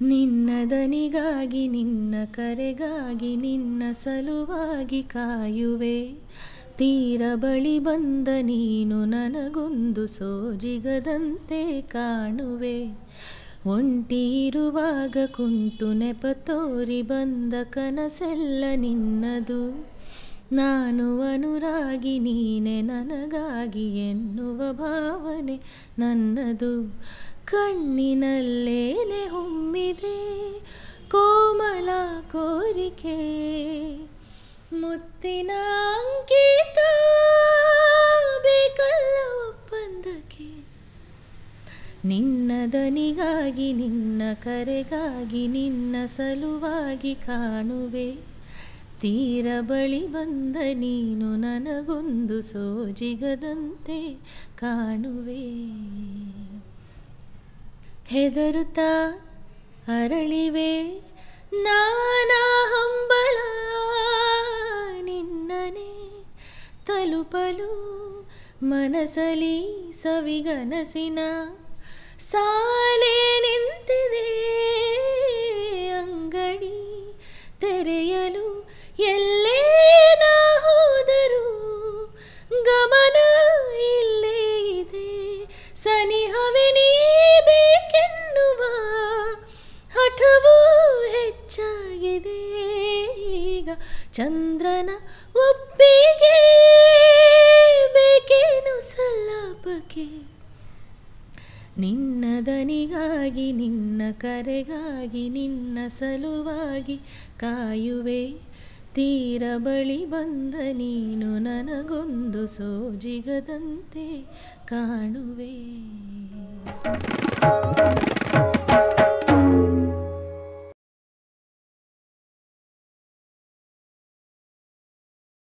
ನಿನ್ನ ದನಿಗಾಗಿ ನಿನ್ನ ಕರೆಗಾಗಿ ನಿನ್ನ ಸಲುವಾಗಿ ಕಾಯುವೆ. ತೀರ ಬಳಿ ಬಂದ ನೀನು ನನಗೊಂದು ಸೋಜಿಗದಂತೆ ಕಾಣುವೆ. ಒಂಟಿ ಇರುವಾಗ ಕುಂಟು ನೆಪ ತೋರಿ ಬಂದ ಕನಸೆಲ್ಲ ನಿನ್ನದು. ನಾನು ಅನುರಾಗಿ ನೀನೆ ನನಗಾಗಿ ಎನ್ನುವ ಭಾವನೆ ನನ್ನದು. ಕಣ್ಣಿನಲ್ಲೇನೆ ಹೊಮ್ಮಿದೆ ಕೋಮಲ ಕೋರಿಕೆ, ಮುತ್ತಿನ ಅಂಕಿತ ಬೇಕಲ್ಲ ಒಪ್ಪಂದಕ್ಕೆ. ನಿನ್ನ ದನಿಗಾಗಿ ನಿನ್ನ ಕರೆಗಾಗಿ ನಿನ್ನ ಸಲುವಾಗಿ ಕಾಣುವೆ. ತೀರ ಬಳಿ ಬಂದ ನೀನು ನನಗೊಂದು ಸೋಜಿಗದಂತೆ ಕಾಣುವೆ. ಹೆದರುತ್ತಾ ಅರಳಿವೆ ನಾನಾ ಹಂಬಲ ನಿನ್ನನೆ ತಲುಪಲು. ಮನಸಲಿ ಸವಿಗನಸಿನ ಸಾಲೆ ನಿಂತಿದೆ. ಅಂಗಡಿ ತೆರೆಯಲು ಎಲ್ಲೇ ನಾ ಹೋದರೂ ಗಮನ ಇಲ್ಲೇ ಇದೆ. ಸನಿಹವೇ ನೀ ಬೇಕೆನ್ನುವ ಹಠವೂ ಹೆಚ್ಚಾಗಿದೆ. ಈಗ ಚಂದ್ರನ ಒಪ್ಪಿಗೆ ಬೇಕೇನು ಸಲ್ಲಾಪಕ್ಕೆ. ನಿನ್ನ ದನಿಗಾಗಿ ನಿನ್ನ ಕರೆಗಾಗಿ ನಿನ್ನ ಸಲುವಾಗಿ ಕಾಯುವೆ. ತೀರ ಬಳಿ ಬಂದ ನೀನು ನನಗೊಂದು ಸೋಜಿಗದಂತೆ ಕಾಣುವೆ.